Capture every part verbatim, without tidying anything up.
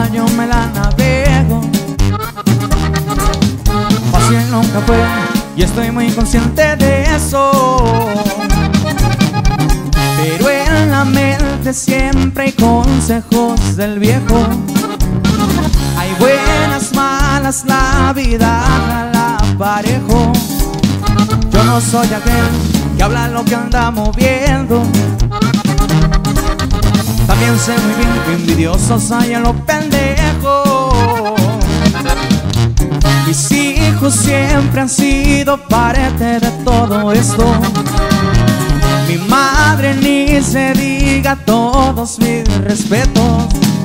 yo me la navego. Fácil nunca fue y estoy muy consciente de eso, pero en la mente siempre hay consejos del viejo. Hay buenas, malas, la vida la parejo. Yo no soy aquel que habla lo que anda moviendo. También sé muy bien que envidiosos hay en los pendejos. Mis hijos siempre han sido parte de todo esto. Mi madre ni se diga, todos mis respetos.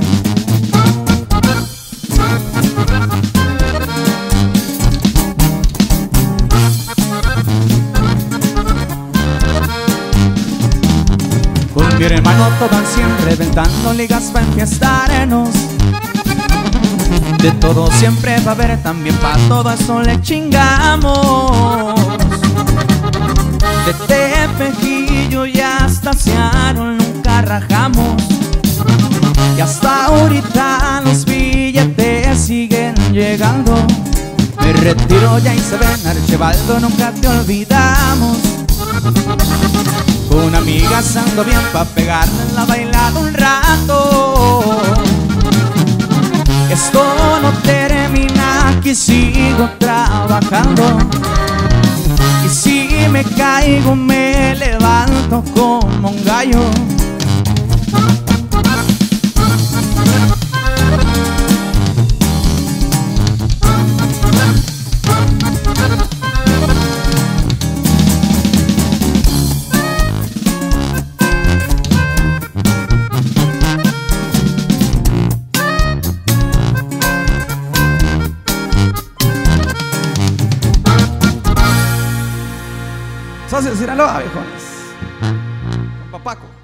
Con mi hermano tocan siempre inventando ligas para enfiestarnos. De todo siempre va a haber, también para todo eso le chingamos. De Tepejillo y hasta Seattle nunca rajamos. Y hasta ahorita los billetes siguen llegando. Me retiro ya y se ven, Archibaldo, nunca te olvidamos. Con amigas ando bien pa' pegarle en la bailada un rato. Esto no termina, aquí sigo trabajando. Y si me caigo me levanto como un gallo. Socios, Sinaloa, viejones. Papaco.